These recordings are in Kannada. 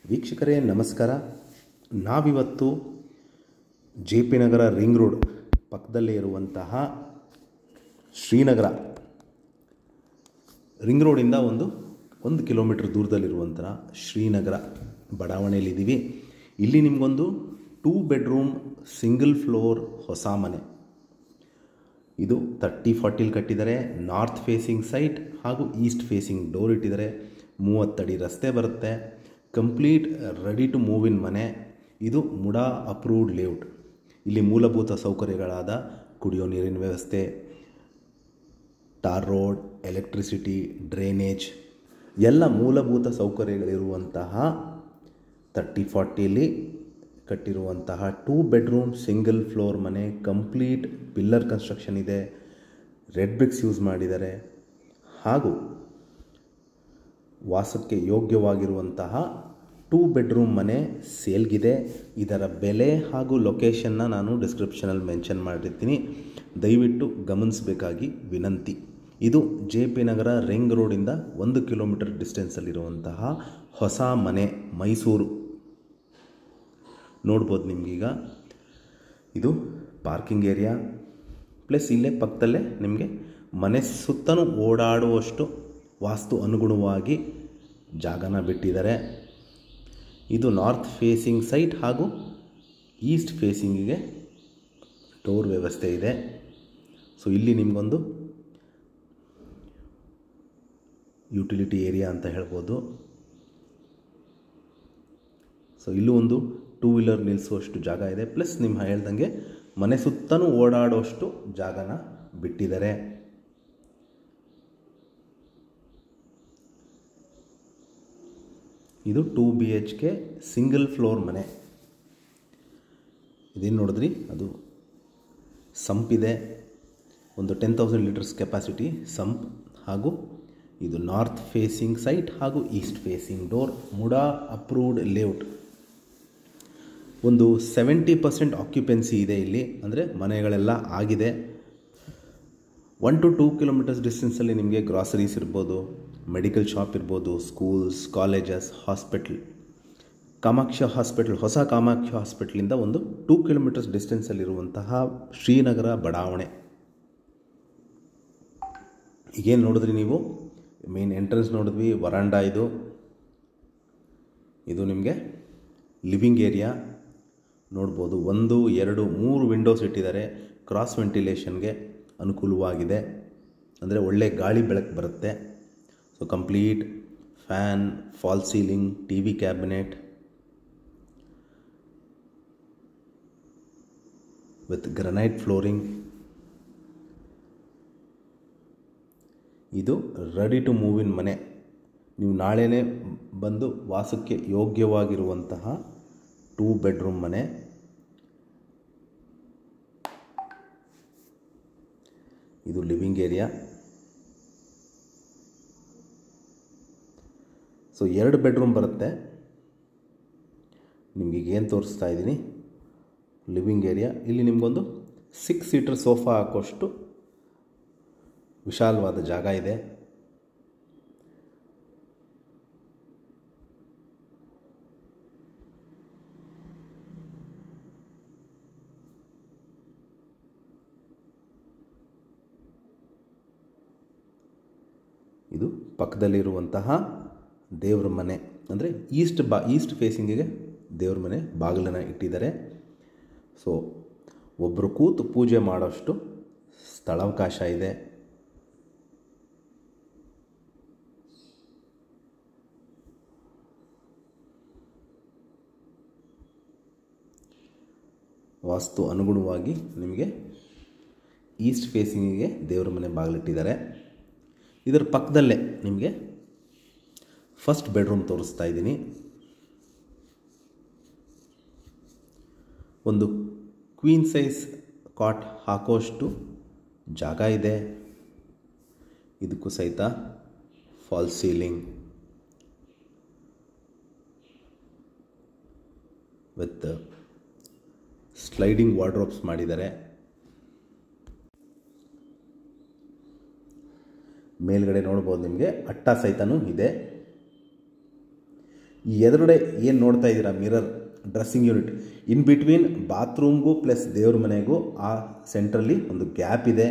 ವೀಕ್ಷಕರೇ ನಮಸ್ಕಾರ. ನಾವಿವತ್ತು ಜೆ ಪಿ ನಗರ ರಿಂಗ್ ರೋಡ್ ಪಕ್ಕದಲ್ಲೇ ಇರುವಂತಹ ಶ್ರೀನಗರ ರಿಂಗ್ ರೋಡಿಂದ ಒಂದು ಕಿಲೋಮೀಟರ್ ದೂರದಲ್ಲಿರುವಂತಹ ಶ್ರೀನಗರ ಬಡಾವಣೆಯಲ್ಲಿದ್ದೀವಿ. ಇಲ್ಲಿ ನಿಮಗೊಂದು 2 ಬೆಡ್ರೂಮ್ ಸಿಂಗಲ್ ಫ್ಲೋರ್ ಹೊಸ ಮನೆ. ಇದು 30-40 ಕಟ್ಟಿದ್ದಾರೆ. ನಾರ್ತ್ ಫೇಸಿಂಗ್ ಸೈಟ್ ಹಾಗೂ ಈಸ್ಟ್ ಫೇಸಿಂಗ್ ಡೋರ್ ಇಟ್ಟಿದ್ದಾರೆ. 30 ಅಡಿ ರಸ್ತೆ ಬರುತ್ತೆ. Complete ready to move in ಮನೆ. ಇದು ಮುಡಾ ಅಪ್ರೂವ್ಡ್ ಲೇಔಟ್. ಇಲ್ಲಿ ಮೂಲಭೂತ ಸೌಕರ್ಯಗಳಾದ ಕುಡಿಯೋ ನೀರಿನ ವ್ಯವಸ್ಥೆ, ಟಾರ್ ರೋಡ್, ಎಲೆಕ್ಟ್ರಿಸಿಟಿ, ಡ್ರೈನೇಜ್ ಎಲ್ಲ ಮೂಲಭೂತ ಸೌಕರ್ಯಗಳಿರುವಂತಹ 30-40 ಕಟ್ಟಿರುವಂತಹ 2 ಬೆಡ್ರೂಮ್ ಸಿಂಗಲ್ ಫ್ಲೋರ್ ಮನೆ. ಕಂಪ್ಲೀಟ್ ಪಿಲ್ಲರ್ ಕನ್ಸ್ಟ್ರಕ್ಷನ್ ಇದೆ. ರೆಡ್ ಬ್ರಿಕ್ಸ್ ಯೂಸ್ ಮಾಡಿದ್ದಾರೆ ಹಾಗೂ ವಾಸಕ್ಕೆ ಯೋಗ್ಯವಾಗಿರುವಂತಹ 2 ಬೆಡ್ರೂಮ್ ಮನೆ ಸೇಲ್ಗಿದೆ. ಇದರ ಬೆಲೆ ಹಾಗೂ ಲೊಕೇಶನ್ನ ನಾನು ಡಿಸ್ಕ್ರಿಪ್ಷನಲ್ಲಿ ಮೆನ್ಷನ್ ಮಾಡಿರ್ತೀನಿ, ದಯವಿಟ್ಟು ಗಮನಿಸಬೇಕಾಗಿ ವಿನಂತಿ. ಇದು ಜೆ ಪಿ ನಗರ ರಿಂಗ್ ರೋಡಿಂದ 1 ಕಿಲೋಮೀಟರ್ ಡಿಸ್ಟೆನ್ಸಲ್ಲಿರುವಂತಹ ಹೊಸ ಮನೆ, ಮೈಸೂರು. ನೋಡ್ಬೋದು ನಿಮಗೀಗ ಇದು ಪಾರ್ಕಿಂಗ್ ಏರಿಯಾ ಪ್ಲಸ್ ಇಲ್ಲೇ ಪಕ್ಕದಲ್ಲೇ ನಿಮಗೆ ಮನೆ ಸುತ್ತಲೂ ಓಡಾಡುವಷ್ಟು ವಾಸ್ತು ಅನುಗುಣವಾಗಿ ಜಾಗನ ಬಿಟ್ಟಿದ್ದಾರೆ. ಇದು ನಾರ್ತ್ ಫೇಸಿಂಗ್ ಸೈಟ್ ಹಾಗೂ ಈಸ್ಟ್ ಫೇಸಿಂಗಿಗೆ ಡೋರ್ ವ್ಯವಸ್ಥೆ ಇದೆ. ಸೊ ಇಲ್ಲಿ ನಿಮಗೊಂದು ಯುಟಿಲಿಟಿ ಏರಿಯಾ ಅಂತ ಹೇಳ್ಬೋದು. ಸೊ ಇಲ್ಲೂ ಒಂದು 2 ವೀಲರ್ ನಿಲ್ಲಿಸುವಷ್ಟು ಜಾಗ ಇದೆ. ಪ್ಲಸ್ ನಿಮ್ಮ ಹೇಳ್ದಂಗೆ ಮನೆ ಸುತ್ತಲೂ ಓಡಾಡುವಷ್ಟು ಜಾಗನ ಬಿಟ್ಟಿದ್ದಾರೆ. ಇದು 2 BHK ಸಿಂಗಲ್ ಫ್ಲೋರ್ ಮನೆ. ಇದೇನು ನೋಡಿದ್ರಿ, ಅದು ಸಂಪಿದೆ. ಒಂದು 10,000 ಲೀಟರ್ಸ್ ಕೆಪಾಸಿಟಿ ಸಂಪ್. ಹಾಗೂ ಇದು ನಾರ್ತ್ ಫೇಸಿಂಗ್ ಸೈಟ್ ಹಾಗೂ east facing door. MUDA approved layout. ಒಂದು 70% ಆಕ್ಯುಪೆನ್ಸಿ ಇದೆ ಇಲ್ಲಿ, ಅಂದರೆ ಮನೆಗಳೆಲ್ಲ ಆಗಿದೆ. 1 to 2 ಕಿಲೋಮೀಟರ್ಸ್ ಡಿಸ್ಟೆನ್ಸಲ್ಲಿ ನಿಮಗೆ ಗ್ರಾಸರೀಸ್ ಇರ್ಬೋದು, ಮೆಡಿಕಲ್ ಶಾಪ್ ಇರ್ಬೋದು, schools, colleges, hospital. Kamakshi hospital, ಹೊಸ ಕಾಮಾಕ್ಷ ಹಾಸ್ಪಿಟ್ಲಿಂದ ಒಂದು 2 ಕಿಲೋಮೀಟರ್ಸ್ ಡಿಸ್ಟೆನ್ಸಲ್ಲಿರುವಂತಹ ಶ್ರೀನಗರ ಬಡಾವಣೆ. ಈಗೇನು ನೋಡಿದ್ರಿ ನೀವು, ಮೇನ್ ಎಂಟ್ರೆನ್ಸ್ ನೋಡಿದ್ವಿ, ವರಾಂಡಾ ಇದು ನಿಮಗೆ ಲಿವಿಂಗ್ ಏರಿಯಾ ನೋಡ್ಬೋದು. 1, 2, 3 ವಿಂಡೋಸ್ ಇಟ್ಟಿದ್ದಾರೆ. ಕ್ರಾಸ್ ವೆಂಟಿಲೇಷನ್ಗೆ ಅನುಕೂಲವಾಗಿದೆ, ಅಂದರೆ ಒಳ್ಳೆ ಗಾಳಿ ಬೆಳಕು ಬರುತ್ತೆ. So complete fan, fall ceiling, TV cabinet with granite flooring. ಇದು ರೆಡಿ ಟು ಮೂವ್ ಇನ್ ಮನೆ. ನೀವು ನಾಳೆನೇ ಬಂದು ವಾಸಕ್ಕೆ ಯೋಗ್ಯವಾಗಿರುವಂತಹ 2 ಬೆಡ್ರೂಮ್ ಮನೆ. ಇದು ಲಿವಿಂಗ್ ಏರಿಯಾ. ಸೊ 2 ಬೆಡ್ರೂಮ್ ಬರುತ್ತೆ. ನಿಮಗೆ ಏನು ತೋರಿಸ್ತಾ ಇದ್ದೀನಿ, ಲಿವಿಂಗ್ ಏರಿಯಾ. ಇಲ್ಲಿ ನಿಮಗೊಂದು 6 ಸೀಟರ್ ಸೋಫಾ ಹಾಕೋಷ್ಟು ವಿಶಾಲವಾದ ಜಾಗ ಇದೆ. ಇದು ಪಕ್ಕದಲ್ಲಿರುವಂತಹ ದೇವ್ರ ಮನೆ, ಅಂದರೆ ಈಸ್ಟ್ ಫೇಸಿಂಗಿಗೆ ದೇವ್ರ ಮನೆ ಬಾಗಿಲನ್ನು ಇಟ್ಟಿದ್ದಾರೆ. ಸೊ ಒಬ್ಬರು ಕೂತು ಪೂಜೆ ಮಾಡೋಷ್ಟು ಸ್ಥಳಾವಕಾಶ ಇದೆ. ವಾಸ್ತು ಅನುಗುಣವಾಗಿ ನಿಮಗೆ ಈಸ್ಟ್ ಫೇಸಿಂಗಿಗೆ ದೇವ್ರ ಮನೆ ಬಾಗಿಲಿಟ್ಟಿದ್ದಾರೆ. ಇದರ ಪಕ್ಕದಲ್ಲೇ ನಿಮಗೆ ಫಸ್ಟ್ ಬೆಡ್ರೂಮ್ ತೋರಿಸ್ತಾ ಇದ್ದೀನಿ. ಒಂದು ಕ್ವೀನ್ ಸೈಜ್ ಕಾಟ್ ಹಾಕೋಷ್ಟು ಜಾಗ ಇದೆ. ಇದಕ್ಕೂ ಸಹಿತ fall ceiling with sliding wardrobes ಮಾಡಿದ್ದಾರೆ. ಮೇಲ್ಗಡೆ ನೋಡ್ಬೋದು ನಿಮಗೆ ಅಟ್ಟ ಸಹಿತನೂ ಇದೆ. ಈ ಎದುರುಗಡೆ ಏನು ನೋಡ್ತಾ ಇದ್ದೀರಾ mirror dressing unit, in between ಬಾತ್ರೂಮ್ಗೂ ಪ್ಲಸ್ ದೇವ್ರ ಮನೆಗೂ ಆ ಸೆಂಟ್ರಲ್ಲಿ ಒಂದು ಗ್ಯಾಪ್ ಇದೆ.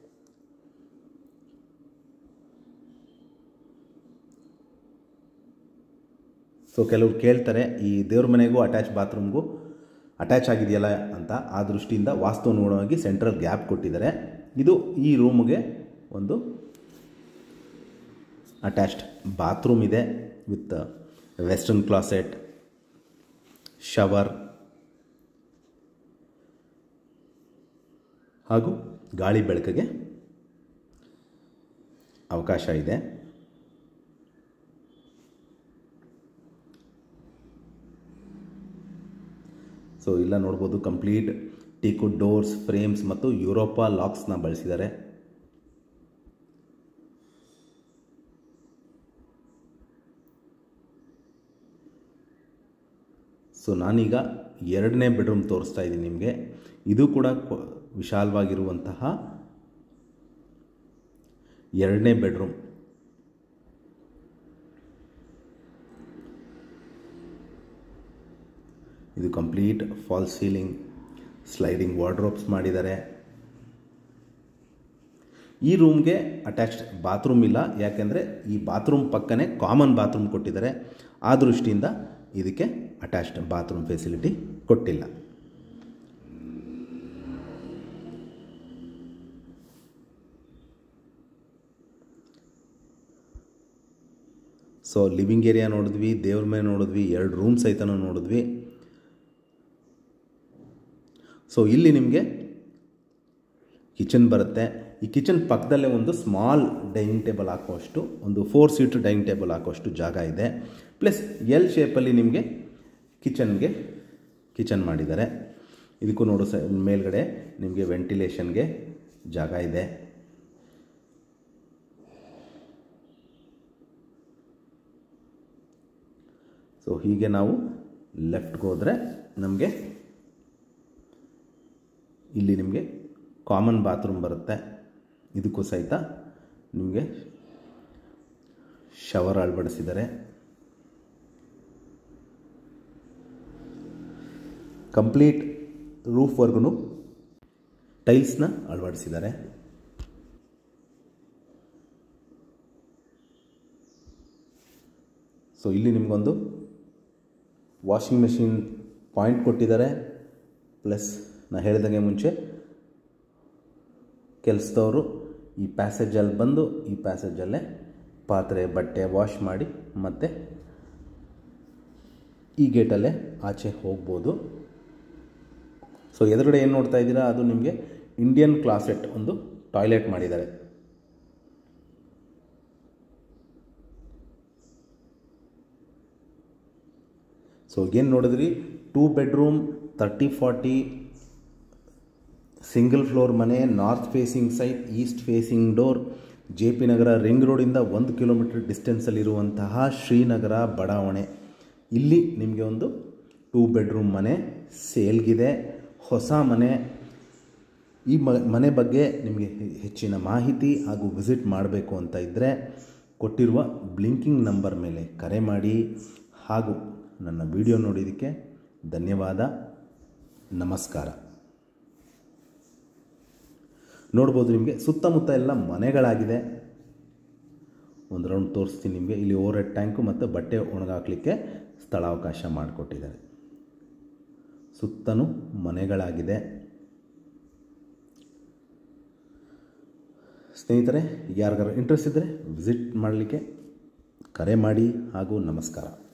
ಸೊ ಕೆಲವ್ರು ಕೇಳ್ತಾರೆ ಈ ದೇವ್ರ ಮನೆಗೂ ಅಟ್ಯಾಚ್ ಬಾತ್ರೂಮ್ಗೂ ಅಟ್ಯಾಚ್ ಆಗಿದೆಯಲ್ಲ ಅಂತ. ಆ ದೃಷ್ಟಿಯಿಂದ ವಾಸ್ತುನುಗುಣವಾಗಿ ಸೆಂಟ್ರಲ್ ಗ್ಯಾಪ್ ಕೊಟ್ಟಿದ್ದಾರೆ. ಇದು ಈ ರೂಮ್ಗೆ ಒಂದು ಅಟ್ಯಾಚ್ಡ್ ಬಾತ್ರೂಮ್ ಇದೆ ವಿತ್ ವೆಸ್ಟರ್ನ್ ಕ್ಲಾಸೆಟ್, ಶವರ್ ಹಾಗೂ ಗಾಳಿ ಬೆಳಕಿಗೆ ಅವಕಾಶ ಇದೆ. ಸೊ ಇಲ್ಲ ನೋಡ್ಬೋದು ಕಂಪ್ಲೀಟ್ ಟೀಕುಡ್ ಡೋರ್ಸ್, ಫ್ರೇಮ್ಸ್ ಮತ್ತು ಯುರೋಪಾ ಲಾಕ್ಸ್ನ ಬಳಸಿದ್ದಾರೆ. ಸೊ ನಾನೀಗ ಎರಡನೇ ಬೆಡ್ರೂಮ್ ತೋರಿಸ್ತಾ ಇದ್ದೀನಿ ನಿಮಗೆ. ಇದು ಕೂಡ ವಿಶಾಲವಾಗಿರುವಂತಹ ಎರಡನೇ ಬೆಡ್ರೂಮ್. ಇದು complete fall ceiling, sliding wardrobes ಮಾಡಿದ್ದಾರೆ. ಈ ರೂಮ್ಗೆ ಅಟ್ಯಾಚ್ಡ್ ಬಾತ್ರೂಮ್ ಇಲ್ಲ, ಯಾಕೆಂದರೆ ಈ ಬಾತ್ರೂಮ್ ಪಕ್ಕನೇ ಕಾಮನ್ ಬಾತ್ರೂಮ್ ಕೊಟ್ಟಿದ್ದಾರೆ. ಆ ದೃಷ್ಟಿಯಿಂದ ಇದಕ್ಕೆ ಅಟ್ಯಾಚ್ಡ್ ಬಾತ್ರೂಮ್ ಫೆಸಿಲಿಟಿ ಕೊಟ್ಟಿಲ್ಲ. ಸೊ ಲಿವಿಂಗ್ ಏರಿಯಾ ನೋಡಿದ್ವಿ, ದೇವ್ರ ಮನೆ ನೋಡಿದ್ವಿ, 2 ರೂಮ್ ಸಹಿತನೂ ನೋಡಿದ್ವಿ. ಸೊ ಇಲ್ಲಿ ನಿಮಗೆ ಕಿಚನ್ ಬರುತ್ತೆ. ಈ ಕಿಚನ್ ಪಕ್ಕದಲ್ಲೇ ಒಂದು ಸ್ಮಾಲ್ ಡೈನಿಂಗ್ ಟೇಬಲ್ ಹಾಕುವಷ್ಟು, ಒಂದು 4 ಸೀಟ್ ಡೈನಿಂಗ್ ಟೇಬಲ್ ಹಾಕುವಷ್ಟು ಜಾಗ ಇದೆ. ಪ್ಲಸ್ ಎಲ್ ಶೇಪಲ್ಲಿ ನಿಮಗೆ ಕಿಚನ್ ಮಾಡಿದ್ದಾರೆ. ಇದಕ್ಕೂ ನೋಡೋ ಮೇಲ್ಗಡೆ ನಿಮಗೆ ವೆಂಟಿಲೇಷನ್ಗೆ ಜಾಗ ಇದೆ. ಸೊ ಹೀಗೆ ನಾವು ಲೆಫ್ಟ್ಗೆ ಹೋದರೆ ನಮಗೆ ಇಲ್ಲಿ ನಿಮಗೆ ಕಾಮನ್ ಬಾತ್ರೂಮ್ ಬರುತ್ತೆ. ಇದಕ್ಕೂ ಸಹಿತ ನಿಮಗೆ ಶವರ್ ಅಳವಡಿಸಿದ್ದಾರೆ. ಕಂಪ್ಲೀಟ್ ರೂಫ್ವರೆಗೂ ಟೈಲ್ಸ್ನ ಅಳವಡಿಸಿದ್ದಾರೆ. ಸೊ ಇಲ್ಲಿ ನಿಮಗೊಂದು ವಾಷಿಂಗ್ ಮೆಷಿನ್ ಪಾಯಿಂಟ್ ಕೊಟ್ಟಿದ್ದಾರೆ. ಪ್ಲಸ್ ನಾನು ಹೇಳಿದಂಗೆ ಮುಂಚೆ ಕೆಲಸದವರು ಈ ಪ್ಯಾಸೇಜಲ್ಲಿ ಬಂದು ಈ ಪ್ಯಾಸೇಜಲ್ಲೇ ಪಾತ್ರೆ ಬಟ್ಟೆ ವಾಶ್ ಮಾಡಿ ಮತ್ತು ಈ ಗೇಟಲ್ಲೇ ಆಚೆ ಹೋಗ್ಬೋದು. ಸೊ ಎದುರುಗಡೆ ಏನು ನೋಡ್ತಾ ಇದ್ದೀರಾ ಅದು ನಿಮಗೆ ಇಂಡಿಯನ್ ಕ್ಲಾಸೆಟ್ ಒಂದು ಟಾಯ್ಲೆಟ್ ಮಾಡಿದ್ದಾರೆ. ಸೊ ಏನು ನೋಡಿದ್ರಿ, 2 ಬೆಡ್ರೂಮ್ 30-40 ಸಿಂಗಲ್ ಫ್ಲೋರ್ ಮನೆ, north facing site, east facing door, JP Nagar ring ರೋಡಿಂದ 1 ಕಿಲೋಮೀಟರ್ ಡಿಸ್ಟೆನ್ಸಲ್ಲಿರುವಂತಹ ಶ್ರೀನಗರ ಬಡಾವಣೆ. ಇಲ್ಲಿ ನಿಮಗೆ ಒಂದು 2 ಬೆಡ್ರೂಮ್ ಮನೆ ಸೇಲ್ಗಿದೆ, ಹೊಸ ಮನೆ. ಈ ಮನೆ ಬಗ್ಗೆ ನಿಮಗೆ ಹೆಚ್ಚಿನ ಮಾಹಿತಿ ಹಾಗೂ ವಿಸಿಟ್ ಮಾಡಬೇಕು ಅಂತ ಇದ್ದರೆ ಕೊಟ್ಟಿರುವ ಬ್ಲಿಂಕಿಂಗ್ ನಂಬರ್ ಮೇಲೆ ಕರೆ ಮಾಡಿ. ಹಾಗೂ ನನ್ನ ವಿಡಿಯೋ ನೋಡಿದ್ದಕ್ಕೆ ಧನ್ಯವಾದ. ನಮಸ್ಕಾರ. ನೋಡ್ಬೋದು ನಿಮಗೆ ಸುತ್ತಮುತ್ತ ಎಲ್ಲ ಮನೆಗಳಾಗಿದೆ. ಒಂದು ರೌಂಡ್ ತೋರಿಸ್ತೀನಿ ನಿಮಗೆ. ಇಲ್ಲಿ ಓವರ್ ಹೆಡ್ ಟ್ಯಾಂಕು ಮತ್ತು ಬಟ್ಟೆ ಒಣಗಾಕಲಿಕ್ಕೆ ಸ್ಥಳಾವಕಾಶ ಮಾಡಿಕೊಟ್ಟಿದ್ದಾರೆ. ಸುತ್ತಲೂ ಮನೆಗಳಾಗಿದೆ. ಸ್ನೇಹಿತರೆ, ಯಾರಿಗಾರು ಇಂಟ್ರೆಸ್ಟ್ ಇದ್ದರೆ ವಿಸಿಟ್ ಮಾಡಲಿಕ್ಕೆ ಕರೆ ಮಾಡಿ. ಹಾಗೂ ನಮಸ್ಕಾರ.